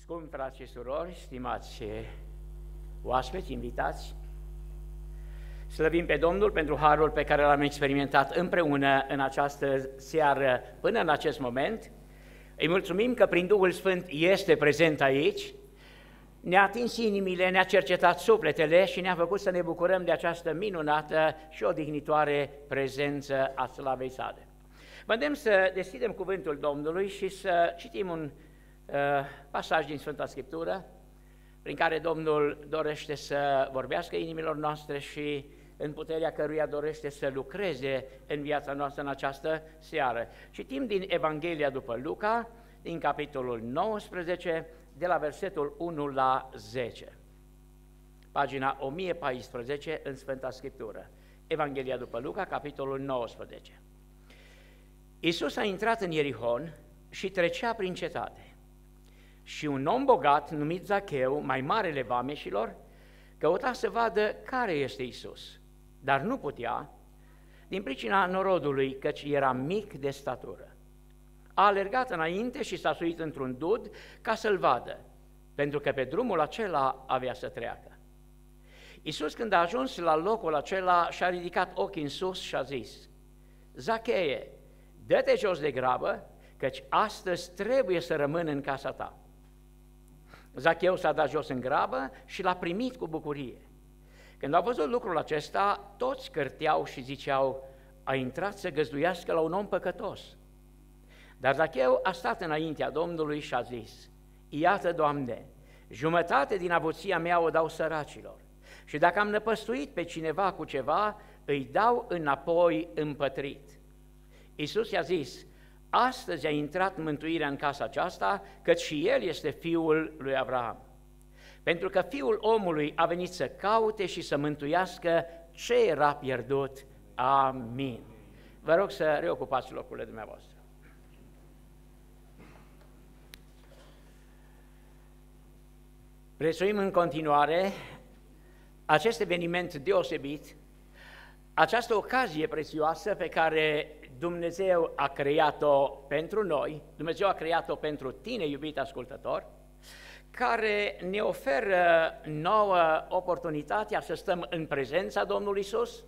Scumpi frați și surori, stimați oaspeți, invitați, slăvim pe Domnul pentru harul pe care l-am experimentat împreună în această seară până în acest moment. Îi mulțumim că prin Duhul Sfânt este prezent aici, ne-a atins inimile, ne-a cercetat sufletele și ne-a făcut să ne bucurăm de această minunată și odihnitoare prezență a slavei sale. Vă îndemn să deschidem cuvântul Domnului și să citim un pasaj din Sfânta Scriptură, prin care Domnul dorește să vorbească inimilor noastre și în puterea căruia dorește să lucreze în viața noastră în această seară. Citim din Evanghelia după Luca, din capitolul 19, de la versetul 1 la 10. Pagina 1014 în Sfânta Scriptură. Evanghelia după Luca, capitolul 19. Iisus a intrat în Ierihon și trecea prin cetate. Și un om bogat, numit Zacheu, mai marele vameșilor, căuta să vadă care este Iisus, dar nu putea, din pricina norodului, căci era mic de statură. A alergat înainte și s-a suit într-un dud ca să-l vadă, pentru că pe drumul acela avea să treacă. Iisus, când a ajuns la locul acela, și-a ridicat ochii în sus și a zis: Zacheie, dă-te jos de grabă, căci astăzi trebuie să rămân în casa ta. Zacheu s-a dat jos în grabă și l-a primit cu bucurie. Când au văzut lucrul acesta, toți cârteau și ziceau: a intrat să găzduiască la un om păcătos. Dar Zacheu a stat înaintea Domnului și a zis: iată, Doamne, jumătate din avuția mea o dau săracilor și dacă am năpăstuit pe cineva cu ceva, îi dau înapoi împătrit. Iisus i-a zis: astăzi a intrat mântuirea în casa aceasta, căci și el este fiul lui Avraam. Pentru că Fiul omului a venit să caute și să mântuiască ce era pierdut. Amin. Vă rog să reocupați locurile dumneavoastră. Prețuim în continuare acest eveniment deosebit, această ocazie prețioasă pe care Dumnezeu a creat-o pentru noi, Dumnezeu a creat-o pentru tine, iubit ascultător, care ne oferă nouă oportunitatea să stăm în prezența Domnului Iisus,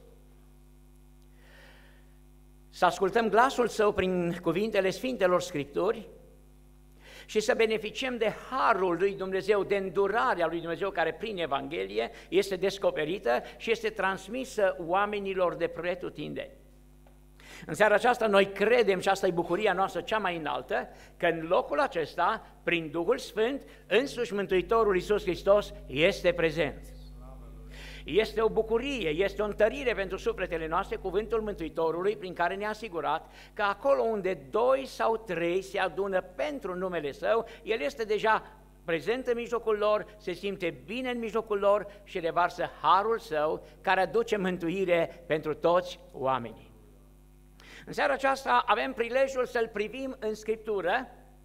să ascultăm glasul Său prin cuvintele Sfintelor Scripturi și să beneficiem de harul lui Dumnezeu, de îndurarea lui Dumnezeu care prin Evanghelie este descoperită și este transmisă oamenilor de pretutindeni. În seara aceasta noi credem, și asta e bucuria noastră cea mai înaltă, că în locul acesta, prin Duhul Sfânt, însuși Mântuitorul Iisus Hristos este prezent. Este o bucurie, este o întărire pentru sufletele noastre, cuvântul Mântuitorului, prin care ne-a asigurat că acolo unde 2 sau 3 se adună pentru numele Său, El este deja prezent în mijlocul lor, se simte bine în mijlocul lor și revarsă harul Său, care aduce mântuire pentru toți oamenii. În seara aceasta avem prilejul să-L privim în Scriptură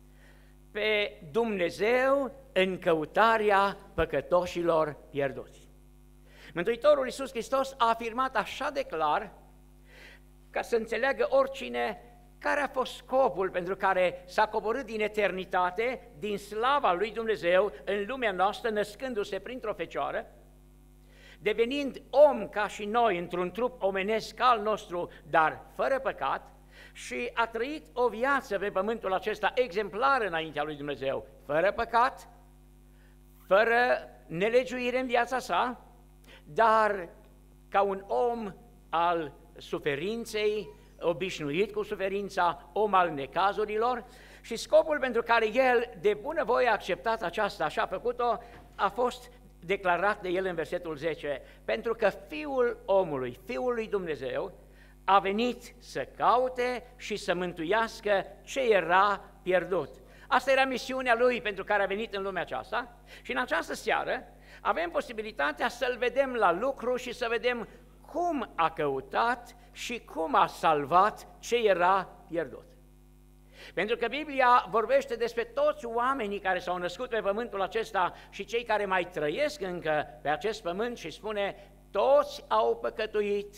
pe Dumnezeu în căutarea păcătoșilor pierduți. Mântuitorul Iisus Hristos a afirmat așa de clar, ca să înțeleagă oricine, care a fost scopul pentru care s-a coborât din eternitate, din slava lui Dumnezeu în lumea noastră, născându-se printr-o fecioară, devenind om ca și noi, într-un trup omenesc al nostru, dar fără păcat, și a trăit o viață pe pământul acesta exemplară înaintea lui Dumnezeu, fără păcat, fără nelegiuire în viața sa, dar ca un om al suferinței, obișnuit cu suferința, om al necazurilor, și scopul pentru care el de bunăvoie a acceptat aceasta, așa a făcut-o, a fost declarat de el în versetul 10, pentru că Fiul omului, Fiul lui Dumnezeu, a venit să caute și să mântuiască ce era pierdut. Asta era misiunea lui pentru care a venit în lumea aceasta și în această seară avem posibilitatea să-L vedem la lucru și să vedem cum a căutat și cum a salvat ce era pierdut. Pentru că Biblia vorbește despre toți oamenii care s-au născut pe pământul acesta și cei care mai trăiesc încă pe acest pământ și spune: toți au păcătuit,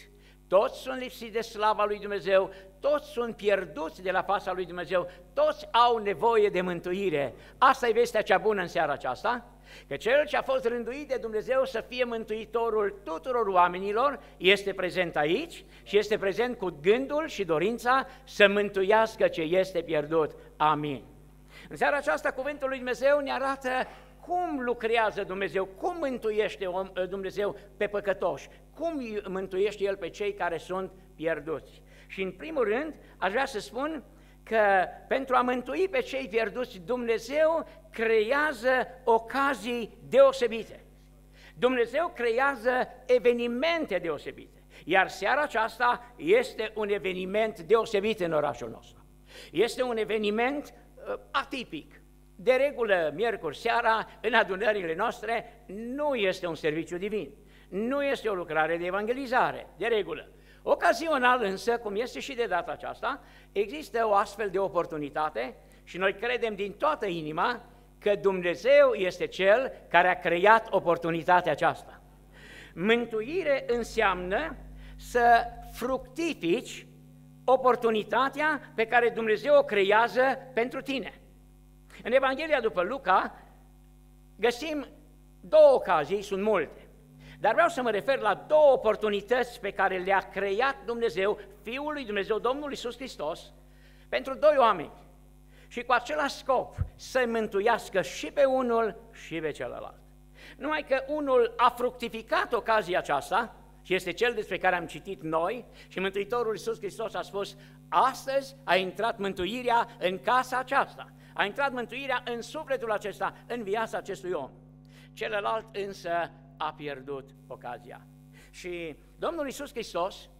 toți sunt lipsiți de slava lui Dumnezeu, toți sunt pierduți de la fața lui Dumnezeu, toți au nevoie de mântuire. Asta e vestea cea bună în seara aceasta, că Cel ce a fost rânduit de Dumnezeu să fie mântuitorul tuturor oamenilor este prezent aici și este prezent cu gândul și dorința să mântuiască ce este pierdut. Amin. În seara aceasta cuvântul lui Dumnezeu ne arată cum lucrează Dumnezeu, cum mântuiește Dumnezeu pe păcătoși, cum mântuiește El pe cei care sunt pierduți. Și în primul rând aș vrea să spun că pentru a mântui pe cei pierduți, Dumnezeu creează ocazii deosebite. Dumnezeu creează evenimente deosebite. Iar seara aceasta este un eveniment deosebit în orașul nostru. Este un eveniment atipic. De regulă, miercuri seara, în adunările noastre, nu este un serviciu divin. Nu este o lucrare de evangelizare, de regulă. Ocazional însă, cum este și de data aceasta, există o astfel de oportunitate și noi credem din toată inima că Dumnezeu este Cel care a creat oportunitatea aceasta. Mântuire înseamnă să fructifici oportunitatea pe care Dumnezeu o creează pentru tine. În Evanghelia după Luca găsim două ocazii, sunt multe, dar vreau să mă refer la două oportunități pe care le-a creat Dumnezeu, Fiul lui Dumnezeu, Domnul Iisus Hristos, pentru doi oameni și cu același scop să mântuiască și pe unul și pe celălalt. Numai că unul a fructificat ocazia aceasta și este cel despre care am citit noi și Mântuitorul Iisus Hristos a spus: astăzi a intrat mântuirea în casa aceasta, a intrat mântuirea în sufletul acesta, în viața acestui om. Celălalt însă a pierdut ocazia. Și Domnul Iisus Hristos,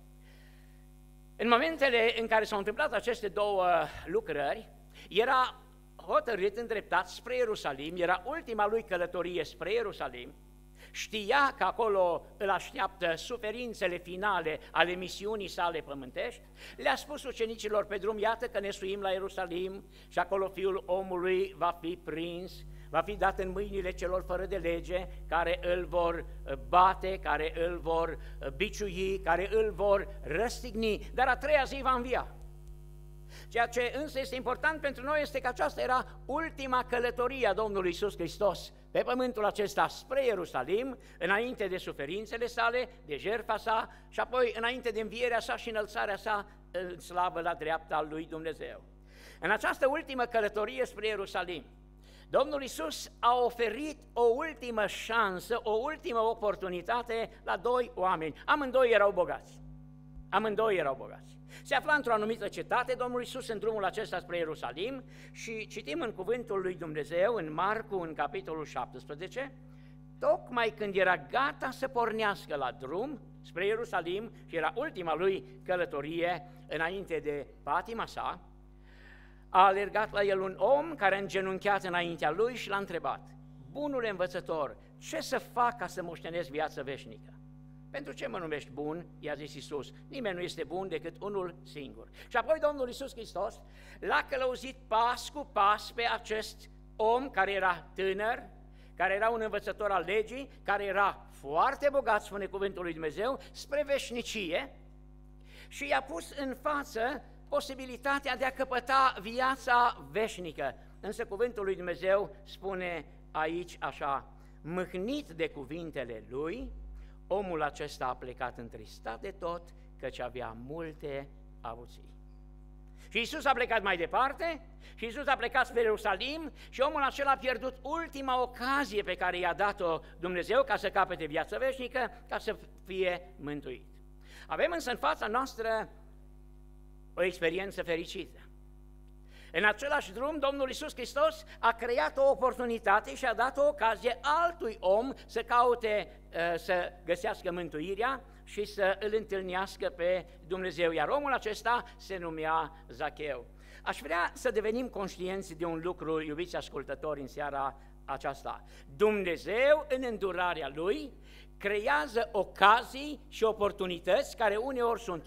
în momentele în care s-au întâmplat aceste două lucrări, era hotărât, îndreptat spre Ierusalim, era ultima lui călătorie spre Ierusalim, știa că acolo îl așteaptă suferințele finale ale misiunii sale pământești, le-a spus ucenicilor pe drum: iată că ne suim la Ierusalim și acolo Fiul omului va fi prins, va fi dat în mâinile celor fără de lege, care îl vor bate, care îl vor biciui, care îl vor răstigni, dar a treia zi va învia. Ceea ce însă este important pentru noi este că aceasta era ultima călătorie a Domnului Iisus Hristos pe pământul acesta spre Ierusalim, înainte de suferințele sale, de jertfa sa și apoi înainte de învierea sa și înălțarea sa în slavă la dreapta lui Dumnezeu. În această ultimă călătorie spre Ierusalim, Domnul Iisus a oferit o ultimă șansă, o ultimă oportunitate la doi oameni. Amândoi erau bogați. Amândoi erau bogați. Se afla într-o anumită cetate Domnul Iisus în drumul acesta spre Ierusalim și citim în cuvântul lui Dumnezeu, în Marcu, în capitolul 17, tocmai când era gata să pornească la drum spre Ierusalim și era ultima lui călătorie înainte de patima sa, a alergat la el un om care a îngenunchiat înaintea lui și l-a întrebat: bunule învățător, ce să fac ca să moștenesc viața veșnică? Pentru ce mă numești bun? I-a zis Iisus: nimeni nu este bun decât unul singur. Și apoi Domnul Iisus Hristos l-a călăuzit pas cu pas pe acest om care era tânăr, care era un învățător al legii, care era foarte bogat, spune cuvântul lui Dumnezeu, spre veșnicie și i-a pus în față posibilitatea de a căpăta viața veșnică. Însă cuvântul lui Dumnezeu spune aici așa: mâhnit de cuvintele lui, omul acesta a plecat întristat de tot, căci avea multe avuții. Și Iisus a plecat mai departe, și Iisus a plecat spre Ierusalim și omul acela a pierdut ultima ocazie pe care i-a dat-o Dumnezeu ca să capete viața veșnică, ca să fie mântuit. Avem însă în fața noastră o experiență fericită. În același drum, Domnul Iisus Hristos a creat o oportunitate și a dat o ocazie altui om să caute, să găsească mântuirea și să îl întâlnească pe Dumnezeu, iar omul acesta se numea Zacheu. Aș vrea să devenim conștienți de un lucru, iubiți ascultători, în seara aceasta. Dumnezeu, în îndurarea Lui, creează ocazii și oportunități care uneori sunt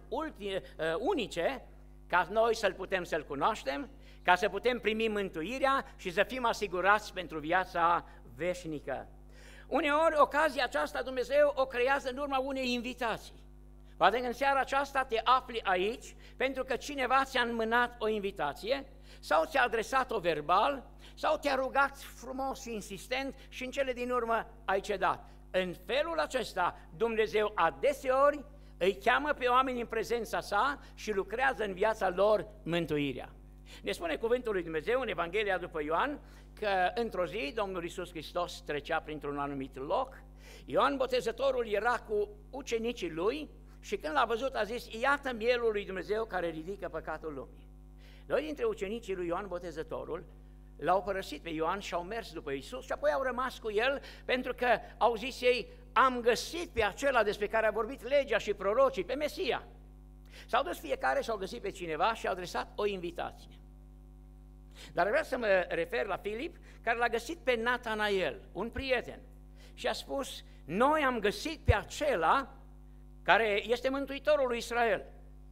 unice, ca noi să-L cunoaștem, ca să putem primi mântuirea și să fim asigurați pentru viața veșnică. Uneori, ocazia aceasta Dumnezeu o creează în urma unei invitații. Poate că în seara aceasta te afli aici pentru că cineva ți-a înmânat o invitație sau ți-a adresat-o verbal sau te-a rugat frumos și insistent și în cele din urmă ai cedat. În felul acesta Dumnezeu adeseori îi cheamă pe oameni în prezența sa și lucrează în viața lor mântuirea. Ne spune cuvântul lui Dumnezeu în Evanghelia după Ioan că într-o zi Domnul Iisus Hristos trecea printr-un anumit loc, Ioan Botezătorul era cu ucenicii lui și când l-a văzut a zis: iată mielul lui Dumnezeu care ridică păcatul lumii. Doi dintre ucenicii lui Ioan Botezătorul l-au părăsit pe Ioan și au mers după Iisus și apoi au rămas cu el pentru că au zis ei: am găsit pe acela despre care a vorbit legea și prorocii, pe Mesia. S-au dus fiecare și au găsit pe cineva și au adresat o invitație. Dar vreau să mă refer la Filip, care l-a găsit pe Natanael, un prieten, și a spus: noi am găsit pe acela care este mântuitorul lui Israel.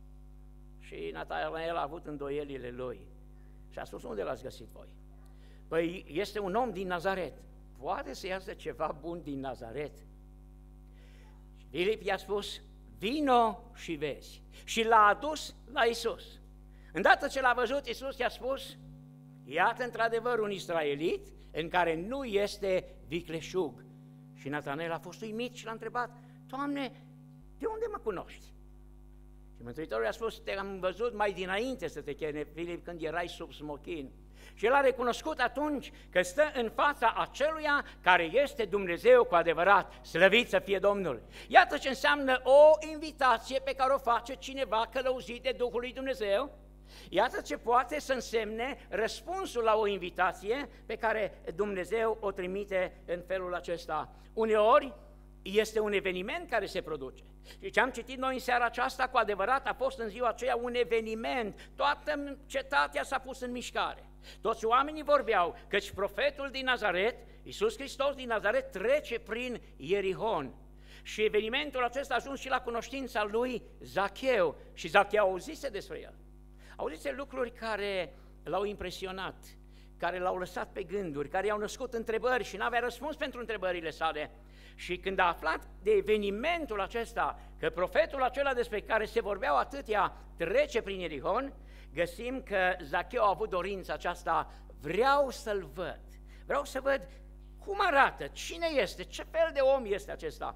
Și Natanael a avut îndoielile lui și a spus: unde l-ați găsit voi? Păi este un om din Nazaret. Poate să iasă ceva bun din Nazaret? Și Filip i-a spus: vino și vezi. Și l-a adus la Iisus. Îndată ce l-a văzut, Iisus i-a spus: iată într-adevăr un israelit în care nu este vicleșug. Și Natanael a fost uimit și l-a întrebat: Doamne, de unde mă cunoști? Și Mântuitorul i-a spus: te-am văzut mai dinainte să te cheme Filip, când erai sub smochin. Și el a recunoscut atunci că stă în fața aceluia care este Dumnezeu cu adevărat, slăvit să fie Domnul. Iată ce înseamnă o invitație pe care o face cineva călăuzit de Duhul lui Dumnezeu. Iată ce poate să însemne răspunsul la o invitație pe care Dumnezeu o trimite în felul acesta. Uneori este un eveniment care se produce. Și ce am citit noi în seara aceasta, cu adevărat a fost în ziua aceea un eveniment. Toată cetatea s-a pus în mișcare. Toți oamenii vorbeau căci profetul din Nazaret, Iisus Hristos din Nazaret, trece prin Ierihon. Și evenimentul acesta a ajuns și la cunoștința lui Zacheu. Și Zacheu auzise despre el. Auzise lucruri care l-au impresionat, care l-au lăsat pe gânduri, care i-au născut întrebări și n-avea răspuns pentru întrebările sale. Și când a aflat de evenimentul acesta, că profetul acela despre care se vorbeau atâtea trece prin Ierihon, găsim că Zacheu a avut dorința aceasta: vreau să-l văd, vreau să văd cum arată, cine este, ce fel de om este acesta.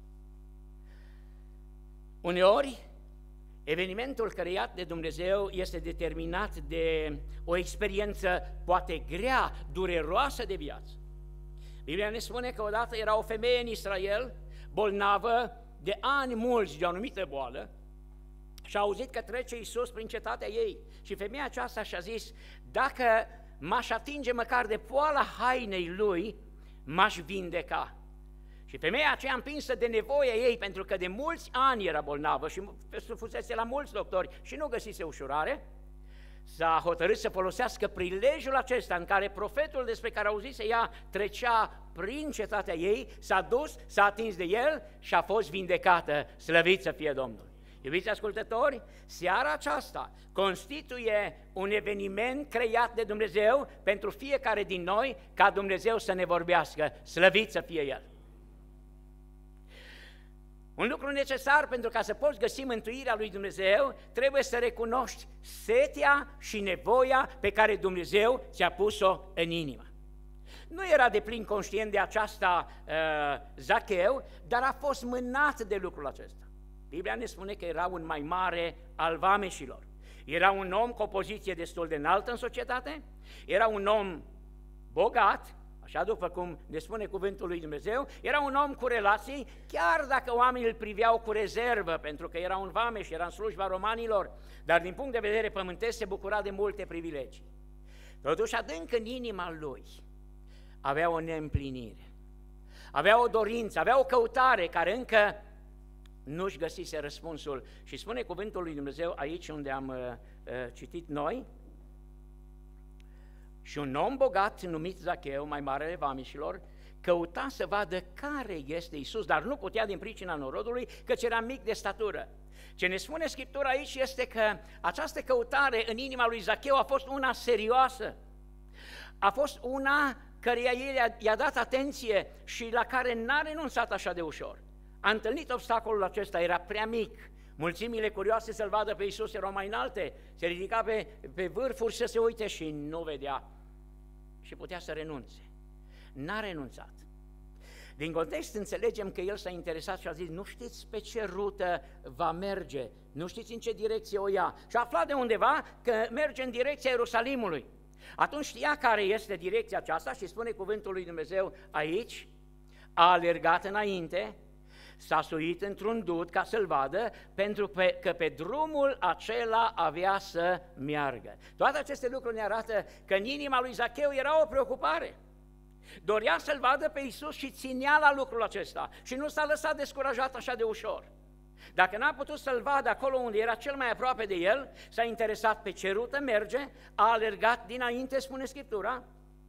Uneori, evenimentul creat de Dumnezeu este determinat de o experiență poate grea, dureroasă de viață. Biblia ne spune că odată era o femeie în Israel, bolnavă de ani mulți de o anumită boală, și a auzit că trece Iisus prin cetatea ei. Și femeia aceasta și-a zis: dacă m-aș atinge măcar de poala hainei lui, m-aș vindeca. Și femeia aceea, împinsă de nevoia ei, pentru că de mulți ani era bolnavă și fusese la mulți doctori și nu găsise ușurare, s-a hotărât să folosească prilejul acesta în care profetul despre care auzise ea trecea prin cetatea ei, s-a dus, s-a atins de el și a fost vindecată, slăvit să fie Domnul. Iubiți ascultători, seara aceasta constituie un eveniment creat de Dumnezeu pentru fiecare din noi, ca Dumnezeu să ne vorbească, slăvit să fie El. Un lucru necesar pentru ca să poți găsi mântuirea lui Dumnezeu, trebuie să recunoști setea și nevoia pe care Dumnezeu ți-a pus-o în inimă. Nu era de plin conștient de aceasta Zacheu, dar a fost mânat de lucrul acesta. Biblia ne spune că era un mai mare al vameșilor. Era un om cu o poziție destul de înaltă în societate, era un om bogat, așa după cum ne spune cuvântul lui Dumnezeu, era un om cu relații, chiar dacă oamenii îl priveau cu rezervă, pentru că era un vameș, era în slujba romanilor, dar din punct de vedere pământesc se bucura de multe privilegii. Totuși, adânc în inima lui avea o neîmplinire, avea o dorință, avea o căutare care încă nu-și găsise răspunsul. Și spune cuvântul lui Dumnezeu aici unde am citit noi: și un om bogat numit Zacheu, mai marele vameșilor, căuta să vadă care este Iisus, dar nu putea din pricina norodului, căci era mic de statură. Ce ne spune Scriptura aici este că această căutare în inima lui Zacheu a fost una serioasă, a fost una căreia el i-a dat atenție și la care n-a renunțat așa de ușor. A întâlnit obstacolul acesta, era prea mic, Mulțimile curioase să-L vadă pe Iisus erau mai înalte, se ridica pe vârfuri să se uite și nu vedea și putea să renunțe. N-a renunțat. Din context înțelegem că el s-a interesat și a zis, nu știți pe ce rută va merge, nu știți în ce direcție o ia. Și a aflat de undeva că merge în direcția Ierusalimului. Atunci știa care este direcția aceasta și spune cuvântul lui Dumnezeu aici, a alergat înainte, s-a suit într-un dud ca să-l vadă, pentru că pe drumul acela avea să meargă. Toate aceste lucruri ne arată că în inima lui Zacheu era o preocupare. Dorea să-L vadă pe Iisus și ținea la lucrul acesta și nu s-a lăsat descurajat așa de ușor. Dacă n-a putut să-L vadă acolo unde era cel mai aproape de el, s-a interesat pe ce rută merge, a alergat dinainte, spune Scriptura,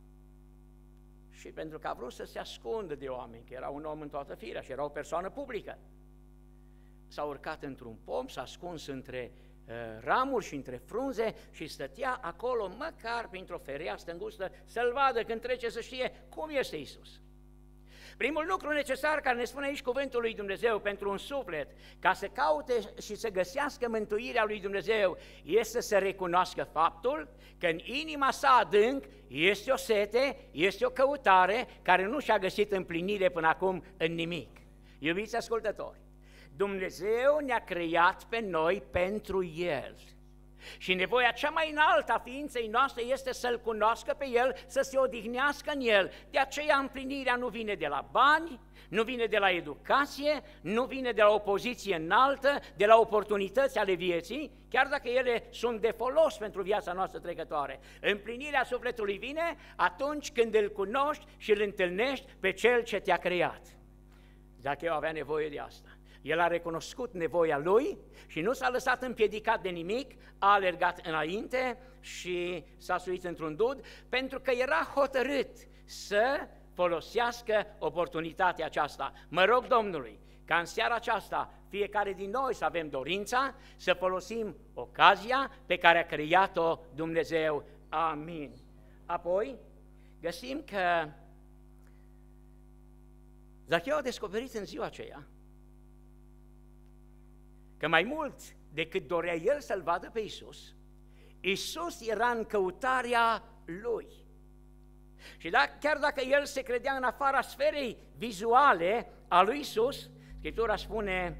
și pentru că a vrut să se ascundă de oameni, că era un om în toată firea și era o persoană publică, s-a urcat într-un pom, s-a ascuns între ramuri și între frunze și stătea acolo măcar printr-o fereastră îngustă să-L vadă când trece, să știe cum este Iisus. Primul lucru necesar care ne spune aici cuvântul lui Dumnezeu pentru un suflet, ca să caute și să găsească mântuirea lui Dumnezeu, este să recunoască faptul că în inima sa adânc este o sete, este o căutare care nu și-a găsit împlinire până acum în nimic. Iubiți ascultători, Dumnezeu ne-a creat pe noi pentru El. Și nevoia cea mai înaltă a ființei noastre este să-L cunoască pe El, să se odihnească în El. De aceea împlinirea nu vine de la bani, nu vine de la educație, nu vine de la o poziție înaltă, de la oportunități ale vieții, chiar dacă ele sunt de folos pentru viața noastră trecătoare. Împlinirea sufletului vine atunci când îl cunoști și îl întâlnești pe Cel ce te-a creat. Zacheu avea nevoie de asta. El a recunoscut nevoia lui și nu s-a lăsat împiedicat de nimic, a alergat înainte și s-a suit într-un dud, pentru că era hotărât să folosească oportunitatea aceasta. Mă rog Domnului ca în seara aceasta fiecare din noi să avem dorința să folosim ocazia pe care a creat-o Dumnezeu. Amin. Apoi găsim că Zacheu a descoperit în ziua aceea că mai mult decât dorea el să-L vadă pe Iisus, Iisus era în căutarea lui. Și chiar dacă el se credea în afara sferei vizuale a lui Iisus, Scriptura spune,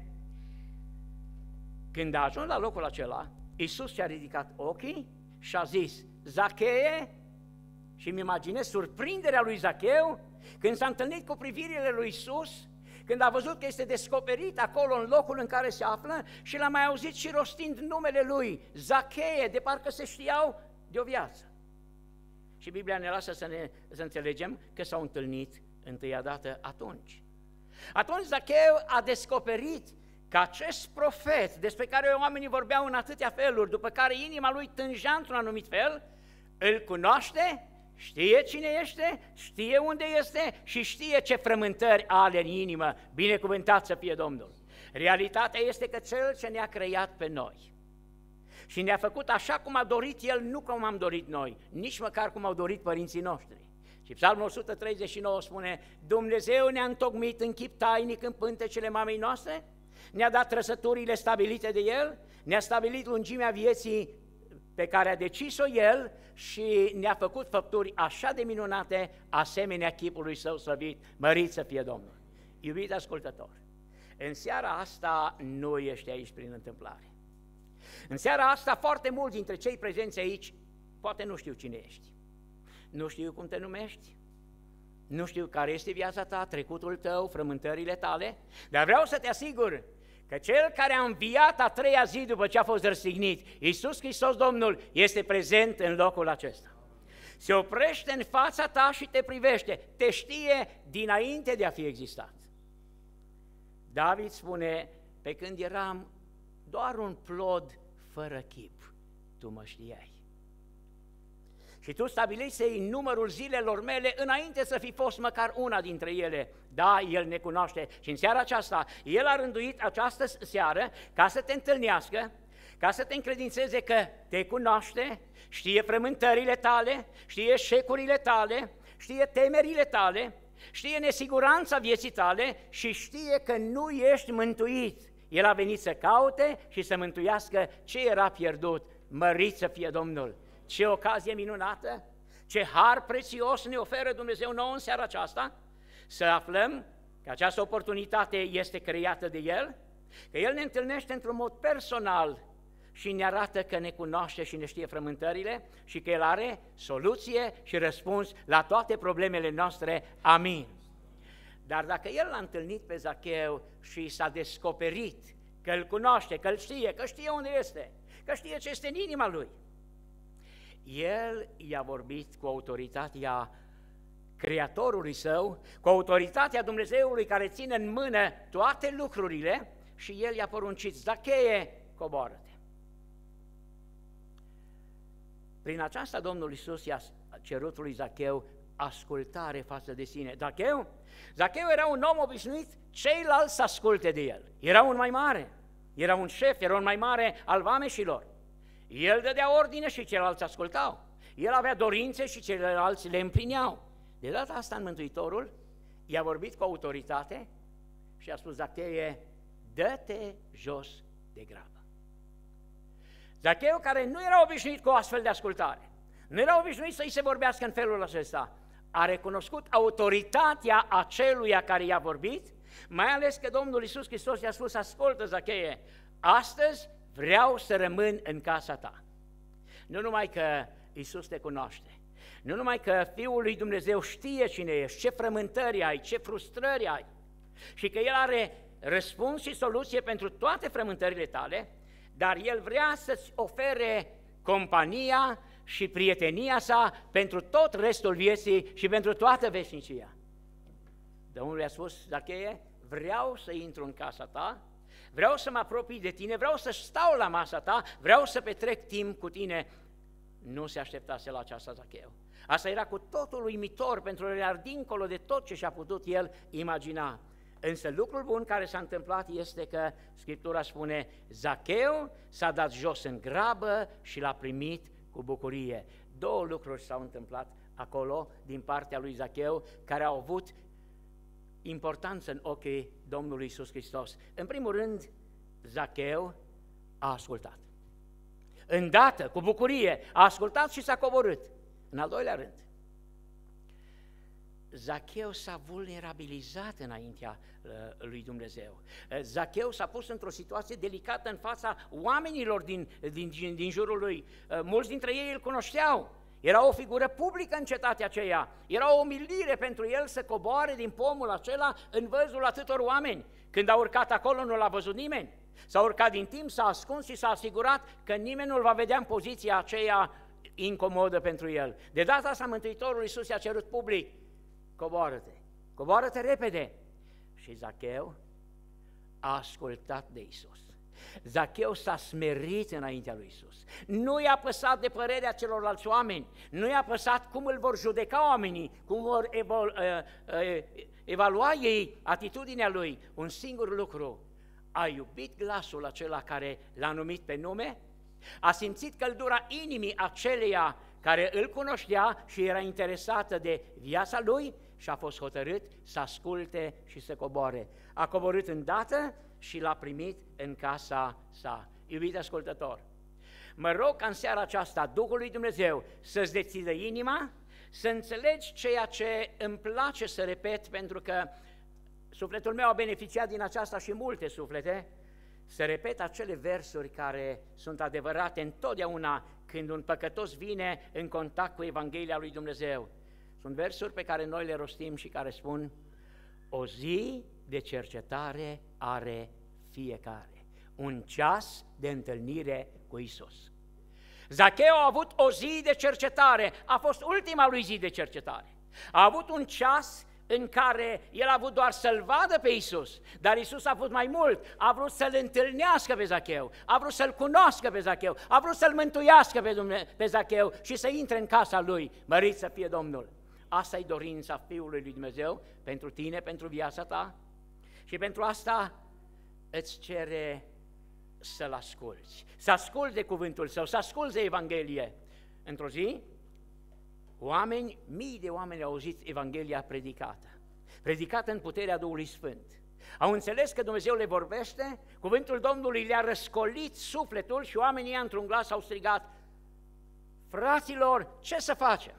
când a ajuns la locul acela, Iisus și-a ridicat ochii și a zis, Zacheie, și îmi imaginez surprinderea lui Zacheu când s-a întâlnit cu privirile lui Iisus, când a văzut că este descoperit acolo în locul în care se află și l-a mai auzit și rostind numele lui, Zacheie, de parcă se știau de o viață. Și Biblia ne lasă să înțelegem că s-au întâlnit întâia dată atunci. Atunci Zacheu a descoperit că acest profet, despre care oamenii vorbeau în atâtea feluri, după care inima lui tângea într-un anumit fel, îl cunoaște, știe cine este, știe unde este și știe ce frământări are în inimă. Binecuvântat să fie Domnul! Realitatea este că Cel ce ne-a creat pe noi și ne-a făcut așa cum a dorit El, nu cum am dorit noi, nici măcar cum au dorit părinții noștri. Și Psalmul 139 spune, Dumnezeu ne-a întocmit în chip tainic în pântecele mamei noastre, ne-a dat trăsăturile stabilite de El, ne-a stabilit lungimea vieții pe care a decis-o El și ne-a făcut făpturi așa de minunate, asemenea chipului Său slăvit, mărit să fie Domnul. Iubit ascultător, în seara asta nu ești aici prin întâmplare. În seara asta foarte mulți dintre cei prezenți aici poate nu știu cine ești, nu știu cum te numești, nu știu care este viața ta, trecutul tău, frământările tale, dar vreau să te asigur că Cel care a înviat a treia zi după ce a fost răstignit, Iisus Hristos Domnul, este prezent în locul acesta. Se oprește în fața ta și te privește, te știe dinainte de a fi existat. David spune, pe când eram doar un plod fără chip, tu mă știai. Și tu stabilisei numărul zilelor mele înainte să fi fost măcar una dintre ele. Da, El ne cunoaște și în seara aceasta, El a rânduit această seară ca să te întâlnească, ca să te încredințeze că te cunoaște, știe frământările tale, știe eșecurile tale, știe temerile tale, știe nesiguranța vieții tale și știe că nu ești mântuit. El a venit să caute și să mântuiască ce era pierdut. Mărit să fie Domnul! Ce ocazie minunată! Ce har prețios ne oferă Dumnezeu nouă în seara aceasta, să aflăm că această oportunitate este creată de El, că El ne întâlnește într-un mod personal și ne arată că ne cunoaște și ne știe frământările și că El are soluție și răspuns la toate problemele noastre. Amin. Dar dacă El l-a întâlnit pe Zacheu și s-a descoperit că îl cunoaște, că îl știe, că știe unde este, că știe ce este în inima lui, El i-a vorbit cu autoritatea Creatorului Său, cu autoritatea Dumnezeului care ține în mână toate lucrurile și El i-a poruncit: Zacheie, coboară-te. Prin aceasta Domnul Iisus i-a cerut lui Zacheu ascultare față de sine. Zacheu era un om obișnuit, ceilalți să asculte de el. Era un mai mare, era un șef, era un mai mare al vameșilor. El dădea ordine și ceilalți ascultau. El avea dorințe și ceilalți le împlineau. De data asta, în Mântuitorul i-a vorbit cu autoritate și a spus: Zacheie, dă-te jos de grabă. Zacheu, care nu era obișnuit cu o astfel de ascultare, nu era obișnuit să-i se vorbească în felul acesta, a recunoscut autoritatea aceluia care i-a vorbit, mai ales că Domnul Iisus Hristos i-a spus: ascultă, Zacheie, astăzi vreau să rămân în casa ta. Nu numai că Iisus te cunoaște, nu numai că Fiul lui Dumnezeu știe cine ești, ce frământări ai, ce frustrări ai, și că El are răspuns și soluție pentru toate frământările tale, dar El vrea să-ți ofere compania și prietenia sa pentru tot restul vieții și pentru toată veșnicia. Domnul i-a spus: Zacheie, vreau să intru în casa ta, vreau să mă apropii de tine, vreau să stau la masa ta, vreau să petrec timp cu tine. Nu se așteptase la aceasta Zacheu. Asta era cu totul uimitor pentru el, iar dincolo de tot ce și-a putut el imagina. Însă lucrul bun care s-a întâmplat este că Scriptura spune: Zacheu s-a dat jos în grabă și l-a primit cu bucurie. Două lucruri s-au întâmplat acolo din partea lui Zacheu care au avut importanță în ochii Domnului Iisus Hristos. În primul rând, Zacheu a ascultat. Îndată, cu bucurie, a ascultat și s-a coborât. În al doilea rând, Zacheu s-a vulnerabilizat înaintea lui Dumnezeu. Zacheu s-a pus într-o situație delicată în fața oamenilor din jurul lui. Mulți dintre ei îl cunoșteau. Era o figură publică în cetatea aceea. Era o umilire pentru el să coboare din pomul acela în văzul atâtor oameni. Când a urcat acolo, nu l-a văzut nimeni. S-a urcat din timp, s-a ascuns și s-a asigurat că nimeni nu-l va vedea în poziția aceea incomodă pentru el. De data asta, Mântuitorul Iisus i-a cerut public: coboară-te, coboară-te repede. Și Zacheu a ascultat de Iisus. Zacheu s-a smerit înaintea lui Iisus. Nu i-a păsat de părerea celorlalți oameni, nu i-a păsat cum îl vor judeca oamenii, cum vor evalua ei atitudinea lui. Un singur lucru: a iubit glasul acela care l-a numit pe nume, a simțit căldura inimii aceleia care îl cunoștea și era interesată de viața lui și a fost hotărât să asculte și să coboare. A coborât îndată și l-a primit în casa sa. Iubit ascultător, mă rog ca în seara aceasta Duhul lui Dumnezeu să-ți dețidă inima, să înțelegi ceea ce îmi place să repet, pentru că sufletul meu a beneficiat din aceasta și multe suflete, să repet acele versuri care sunt adevărate întotdeauna când un păcătos vine în contact cu Evanghelia lui Dumnezeu. Sunt versuri pe care noi le rostim și care spun: o zi de cercetare are fiecare, un ceas de întâlnire cu Iisus. Zacheu a avut o zi de cercetare, a fost ultima lui zi de cercetare. A avut un ceas în care el a avut doar să-L vadă pe Iisus, dar Iisus a avut mai mult, a vrut să-L întâlnească pe Zacheu, a vrut să-L cunoască pe Zacheu, a vrut să-L mântuiască pe Zacheu și să intre în casa Lui. Mărit să fie Domnul! Asta e dorința Fiului lui Dumnezeu pentru tine, pentru viața ta, și pentru asta îți cere să-L asculți, să asculți de cuvântul Său, să asculți de Evanghelie. Într-o zi, mii de oameni au auzit Evanghelia predicată în puterea Duhului Sfânt. Au înțeles că Dumnezeu le vorbește, cuvântul Domnului le-a răscolit sufletul și oamenii într-un glas au strigat: fraților, ce să facem?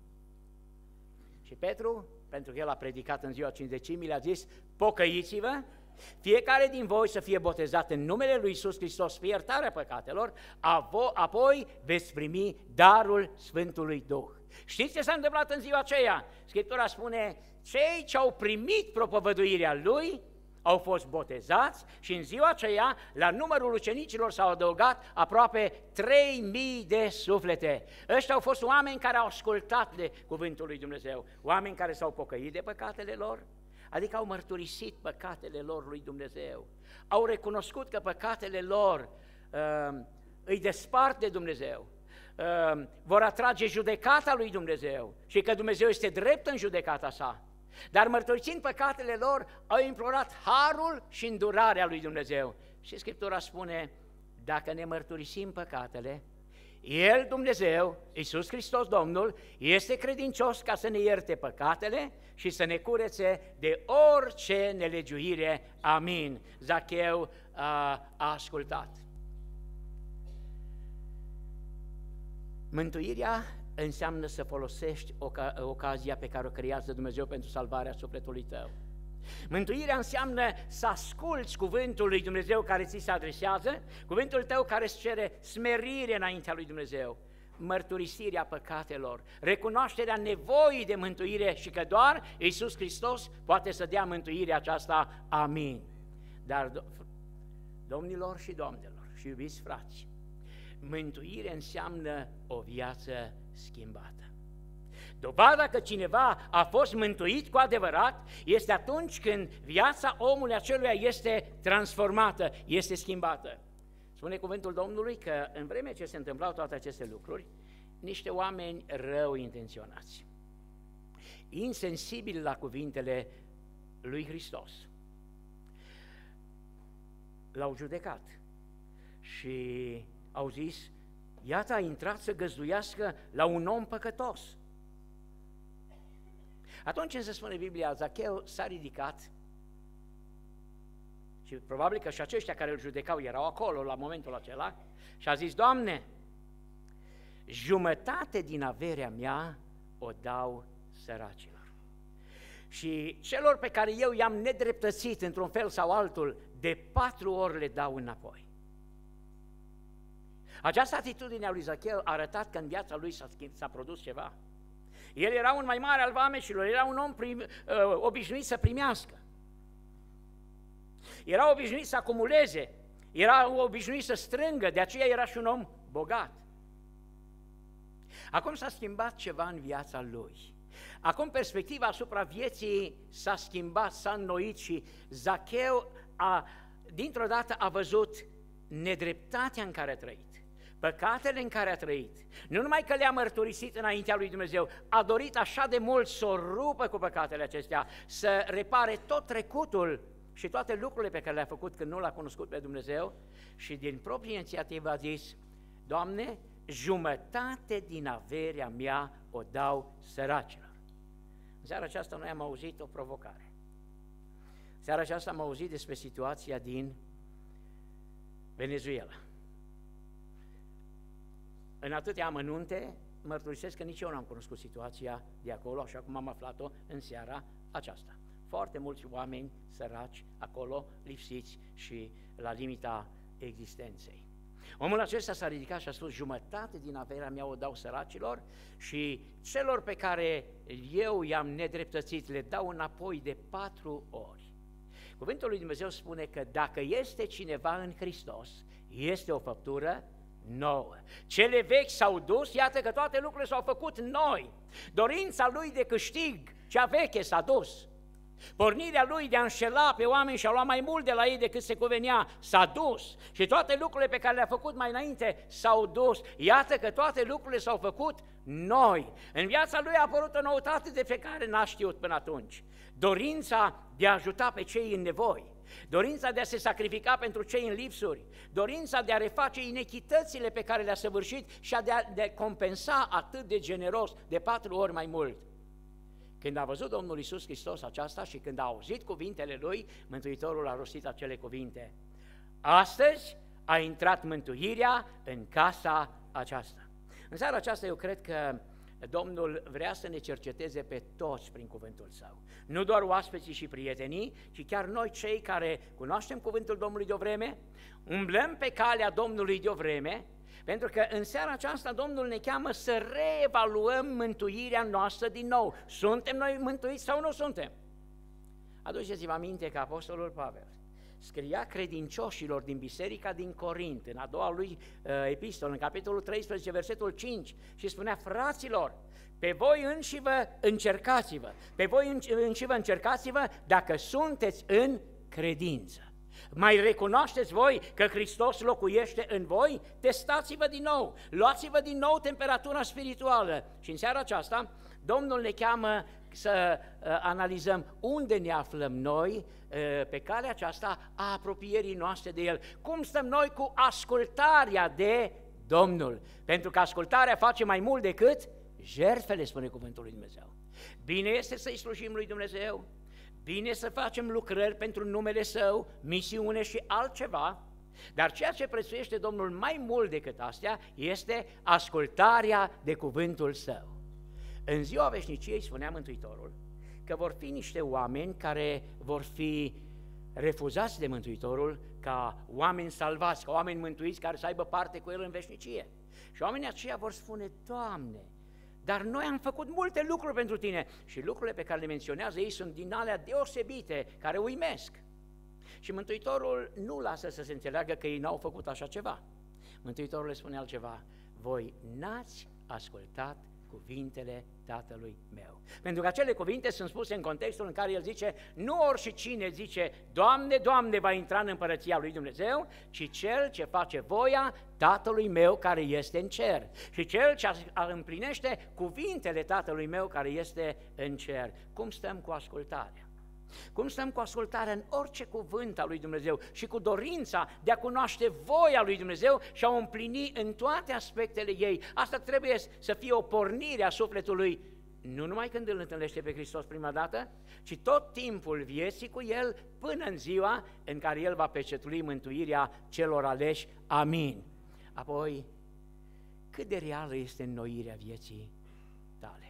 Și Petru, pentru că el a predicat în ziua Cincizecimii, le-a zis: pocăiți-vă, fiecare din voi să fie botezat în numele lui Iisus Hristos spre iertarea păcatelor, apoi veți primi darul Sfântului Duh. Știți ce s-a întâmplat în ziua aceea? Scriptura spune: cei ce au primit propovăduirea lui au fost botezați și în ziua aceea, la numărul ucenicilor s-au adăugat aproape 3.000 de suflete. Ăștia au fost oameni care au ascultat de cuvântul lui Dumnezeu, oameni care s-au pocăit de păcatele lor, adică au mărturisit păcatele lor lui Dumnezeu, au recunoscut că păcatele lor îi despart de Dumnezeu, vor atrage judecata lui Dumnezeu și că Dumnezeu este drept în judecata sa. Dar mărturisind păcatele lor, au implorat harul și îndurarea lui Dumnezeu. Și Scriptura spune: dacă ne mărturisim păcatele, El, Dumnezeu, Iisus Hristos Domnul, este credincios ca să ne ierte păcatele și să ne curețe de orice nelegiuire. Amin. Zacheu a ascultat. Mântuirea înseamnă să folosești ocazia pe care o creează Dumnezeu pentru salvarea sufletului tău. Mântuirea înseamnă să asculți cuvântul lui Dumnezeu care ți se adresează, cuvântul tău care îți cere smerire înaintea lui Dumnezeu, mărturisirea păcatelor, recunoașterea nevoii de mântuire și că doar Iisus Hristos poate să dea mântuirea aceasta. Amin. Dar, domnilor și doamnelor și iubiți frați, mântuire înseamnă o viață schimbată. Dovada că cineva a fost mântuit cu adevărat este atunci când viața omului aceluia este transformată, este schimbată. Spune cuvântul Domnului că în vreme ce se întâmplau toate aceste lucruri, niște oameni rău intenționați, insensibili la cuvintele lui Hristos, l-au judecat și au zis: iată, a intrat să găzduiască la un om păcătos. Atunci când se spune Biblia, Zacheu s-a ridicat și probabil că și aceștia care îl judecau erau acolo la momentul acela și a zis: Doamne, jumătate din averea mea o dau săracilor. Și celor pe care eu i-am nedreptățit într-un fel sau altul, de 4 ori le dau înapoi. Această atitudine a lui Zacheu a arătat că în viața lui s-a produs ceva. El era un mai mare al vameșilor, era un om obișnuit să primească. Era obișnuit să acumuleze, era obișnuit să strângă, de aceea era și un om bogat. Acum s-a schimbat ceva în viața lui. Acum perspectiva asupra vieții s-a schimbat, s-a înnoit și Zacheu dintr-o dată a văzut nedreptatea în care a trăit, păcatele în care a trăit. Nu numai că le-a mărturisit înaintea lui Dumnezeu, a dorit așa de mult să o rupă cu păcatele acestea, să repare tot trecutul și toate lucrurile pe care le-a făcut când nu l-a cunoscut pe Dumnezeu și din proprie inițiativă a zis: Doamne, jumătate din averea mea o dau săracilor. În seara aceasta noi am auzit o provocare. În seara aceasta am auzit despre situația din Venezuela. În atâtea amănunte, mărturisesc că nici eu n-am cunoscut situația de acolo, așa cum am aflat-o în seara aceasta. Foarte mulți oameni săraci acolo, lipsiți și la limita existenței. Omul acesta s-a ridicat și a spus: jumătate din averea mea o dau săracilor și celor pe care eu i-am nedreptățit le dau înapoi de 4 ori. Cuvântul lui Dumnezeu spune că dacă este cineva în Hristos, este o făptură nouă. Cele vechi s-au dus, iată că toate lucrurile s-au făcut noi. Dorința lui de câștig, cea veche, s-a dus. Pornirea lui de a înșela pe oameni și a lua mai mult de la ei decât se cuvenea s-a dus. Și toate lucrurile pe care le-a făcut mai înainte s-au dus. Iată că toate lucrurile s-au făcut noi. În viața lui a apărut o noutate de pe care n-a știut până atunci. Dorința de a ajuta pe cei în nevoi, dorința de a se sacrifica pentru cei în lipsuri, dorința de a reface inechitățile pe care le-a săvârșit și de a compensa atât de generos, de 4 ori mai mult. Când a văzut Domnul Iisus Hristos aceasta și când a auzit cuvintele Lui, Mântuitorul a rostit acele cuvinte: astăzi a intrat mântuirea în casa aceasta. În seara aceasta eu cred că Domnul vrea să ne cerceteze pe toți prin cuvântul Său. Nu doar oaspeții și prietenii, ci chiar noi cei care cunoaștem cuvântul Domnului de o vreme, umblăm pe calea Domnului de o vreme, pentru că în seara aceasta Domnul ne cheamă să reevaluăm mântuirea noastră din nou. Suntem noi mântuiți sau nu suntem? Aduceți-vă aminte că Apostolul Pavel scria credincioșilor din biserica din Corint, în a doua lui epistolă, în capitolul 13, versetul 5, și spunea: fraților, pe voi înși vă încercați-vă, pe voi înși vă încercați-vă dacă sunteți în credință. Mai recunoașteți voi că Hristos locuiește în voi? Testați-vă din nou, luați-vă din nou temperatura spirituală. Și în seara aceasta Domnul ne cheamă să analizăm unde ne aflăm noi pe calea aceasta a apropierii noastre de El. Cum stăm noi cu ascultarea de Domnul? Pentru că ascultarea face mai mult decât jertfele, spune cuvântul lui Dumnezeu. Bine este să-i slujim lui Dumnezeu, bine să facem lucrări pentru numele Său, misiune și altceva, dar ceea ce prețuiește Domnul mai mult decât astea este ascultarea de cuvântul Său. În ziua veșniciei, spunea Mântuitorul, că vor fi niște oameni care vor fi refuzați de Mântuitorul ca oameni salvați, ca oameni mântuiți care să aibă parte cu El în veșnicie. Și oamenii aceia vor spune: Doamne, dar noi am făcut multe lucruri pentru Tine. Și lucrurile pe care le menționează ei sunt din alea deosebite, care uimesc. Și Mântuitorul nu lasă să se înțeleagă că ei n-au făcut așa ceva. Mântuitorul le spune altceva: voi n-ați ascultat cuvintele Tatălui meu. Pentru că acele cuvinte sunt spuse în contextul în care El zice: nu oricine zice Doamne, Doamne va intra în împărăția lui Dumnezeu, ci cel ce face voia Tatălui meu care este în cer. Și cel ce împlinește cuvintele Tatălui meu care este în cer. Cum stăm cu ascultarea? Cum stăm cu ascultarea în orice cuvânt al lui Dumnezeu și cu dorința de a cunoaște voia lui Dumnezeu și a o împlini în toate aspectele ei? Asta trebuie să fie o pornire a sufletului, nu numai când îl întâlnește pe Hristos prima dată, ci tot timpul vieții cu El până în ziua în care El va pecetui mântuirea celor aleși. Amin. Apoi, cât de reală este înnoirea vieții tale?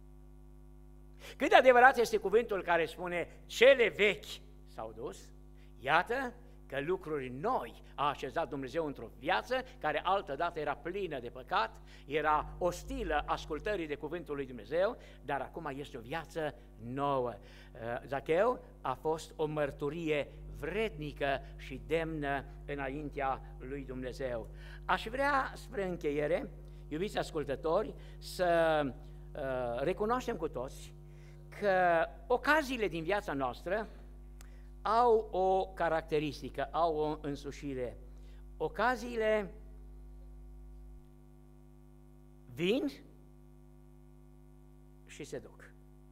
Cât de adevărat este cuvântul care spune: cele vechi s-au dus, iată că lucruri noi a așezat Dumnezeu într-o viață care altădată era plină de păcat, era ostilă ascultării de cuvântul lui Dumnezeu, dar acum este o viață nouă. Zacheu a fost o mărturie vrednică și demnă înaintea lui Dumnezeu. Aș vrea, spre încheiere, iubiți ascultători, să recunoaștem cu toți că ocaziile din viața noastră au o caracteristică, au o însușire. Ocaziile vin și se duc.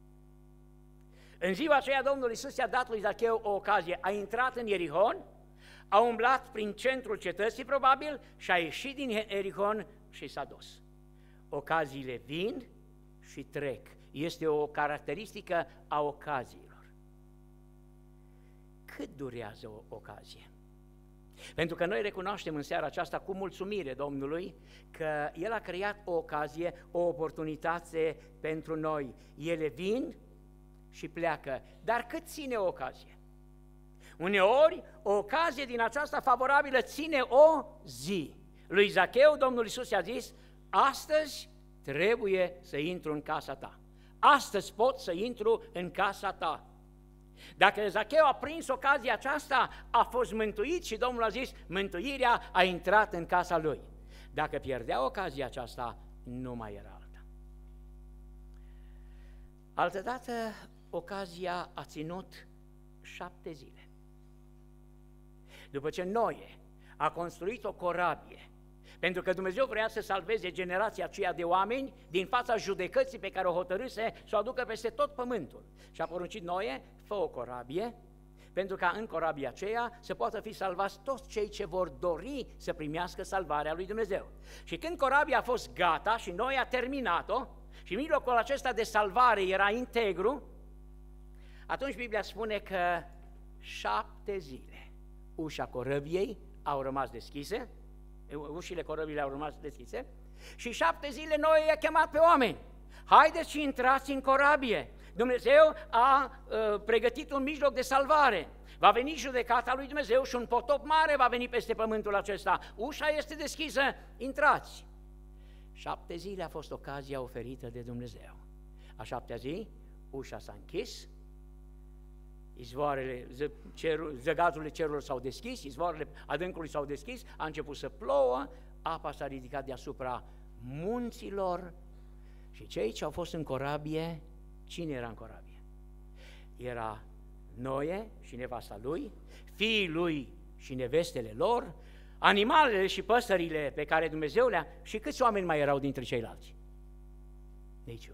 În ziua aceea Domnul Iisus i-a dat lui Zacheu o ocazie. A intrat în Ierihon, a umblat prin centrul cetății probabil și a ieșit din Ierihon și s-a dus. Ocaziile vin și trec. Este o caracteristică a ocaziilor. Cât durează o ocazie? Pentru că noi recunoaștem în seara aceasta cu mulțumire Domnului că El a creat o ocazie, o oportunitate pentru noi. Ele vin și pleacă. Dar cât ține o ocazie? Uneori, o ocazie din aceasta favorabilă ține o zi. Lui Zacheu, Domnul Iisus i-a zis: astăzi trebuie să intru în casa ta. Astăzi pot să intru în casa ta. Dacă Zacheu a prins ocazia aceasta, a fost mântuit și Domnul a zis: mântuirea a intrat în casa lui. Dacă pierdea ocazia aceasta, nu mai era alta. Altădată, ocazia a ținut 7 zile. După ce Noe a construit o corabie, pentru că Dumnezeu vrea să salveze generația aceea de oameni din fața judecății pe care o hotărâse să o aducă peste tot pământul. Și a poruncit Noe: fă o corabie, pentru ca în corabia aceea să poată fi salvați toți cei ce vor dori să primească salvarea lui Dumnezeu. Și când corabia a fost gata și Noe a terminat-o, și mijlocul acesta de salvare era integru, atunci Biblia spune că 7 zile ușa corăbiei au rămas deschise, ușile corăbiei au rămas deschise, și 7 zile Noe i-a chemat pe oameni. Haideți și intrați în corabie. Dumnezeu a pregătit un mijloc de salvare. Va veni judecata lui Dumnezeu și un potop mare va veni peste pământul acesta. Ușa este deschisă, intrați. 7 zile a fost ocazia oferită de Dumnezeu. A 7-a zi, ușa s-a închis, izvoarele, zăgazurile cerului s-au deschis, izvoarele adâncului s-au deschis, a început să plouă, apa s-a ridicat deasupra munților și cei ce au fost în corabie, cine era în corabie? Era Noe și nevasta lui, fiii lui și nevestele lor, animalele și păsările pe care Dumnezeu le-a... Și câți oameni mai erau dintre ceilalți? Niciunul.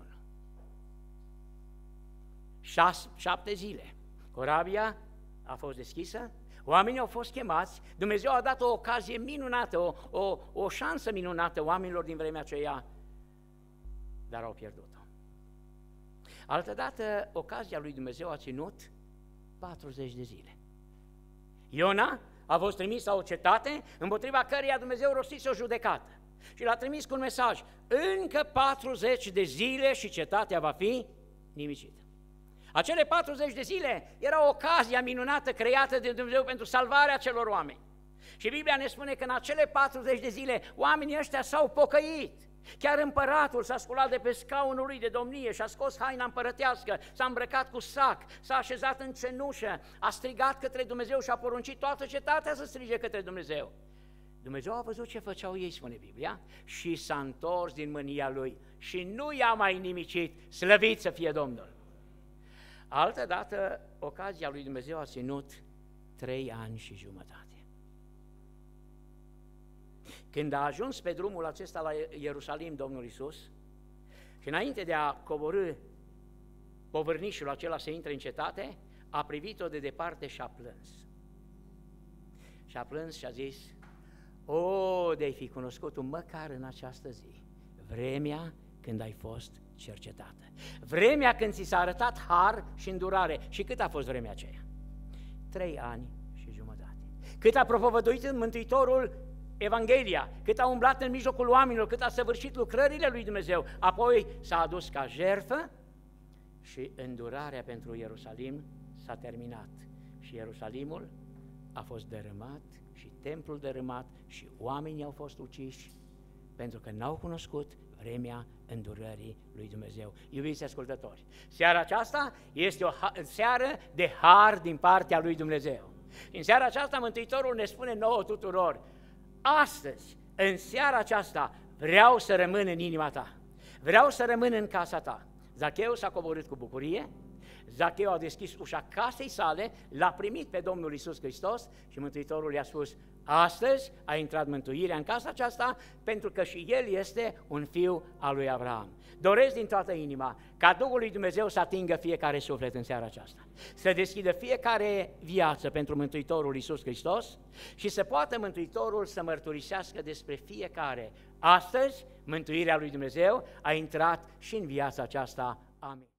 7 zile. Corabia a fost deschisă, oamenii au fost chemați, Dumnezeu a dat o ocazie minunată, o șansă minunată oamenilor din vremea aceea, dar au pierdut-o. Altădată, ocazia lui Dumnezeu a ținut 40 de zile. Iona a fost trimis la o cetate împotriva căreia Dumnezeu rostise o judecată și l-a trimis cu un mesaj: încă 40 de zile și cetatea va fi nimicită. Acele 40 de zile era ocazia minunată creată de Dumnezeu pentru salvarea celor oameni. Și Biblia ne spune că în acele 40 de zile oamenii ăștia s-au pocăit. Chiar împăratul s-a sculat de pe scaunul lui de domnie și a scos haina împărătească, s-a îmbrăcat cu sac, s-a așezat în cenușă, a strigat către Dumnezeu și a poruncit toată cetatea să strige către Dumnezeu. Dumnezeu a văzut ce făceau ei, spune Biblia, și s-a întors din mânia lui și nu i-a mai nimicit, slăvit să fie Domnul. Altădată, ocazia lui Dumnezeu a ținut 3 ani și jumătate. Când a ajuns pe drumul acesta la Ierusalim Domnul Iisus și înainte de a coborî povârnișul acela să intre în cetate, a privit-o de departe și a plâns. Și a plâns și a zis: o, de-ai fi cunoscut-o măcar în această zi, vremea când ai fost cercetată, vremea când ți s-a arătat har și îndurare. Și cât a fost vremea aceea? 3 ani și jumătate. Cât a propovăduit Mântuitorul Evanghelia, cât a umblat în mijlocul oamenilor, cât a săvârșit lucrările lui Dumnezeu, apoi s-a adus ca jertfă și îndurarea pentru Ierusalim s-a terminat. Și Ierusalimul a fost dărâmat și templul dărâmat și oamenii au fost uciși pentru că n-au cunoscut vremea îndurării lui Dumnezeu. Iubiți ascultători, seara aceasta este o seară de har din partea lui Dumnezeu. În seara aceasta Mântuitorul ne spune nouă tuturor: astăzi, în seara aceasta, vreau să rămân în inima ta, vreau să rămân în casa ta. Zacheu s-a coborât cu bucurie, Zacheu a deschis ușa casei sale, l-a primit pe Domnul Iisus Hristos și Mântuitorul i-a spus: astăzi a intrat mântuirea în casa aceasta, pentru că și el este un fiu al lui Abraham. Doresc din toată inima ca Duhul lui Dumnezeu să atingă fiecare suflet în seara aceasta, să deschidă fiecare viață pentru Mântuitorul Iisus Hristos și să poată Mântuitorul să mărturisească despre fiecare: astăzi mântuirea lui Dumnezeu a intrat și în viața aceasta. Amin.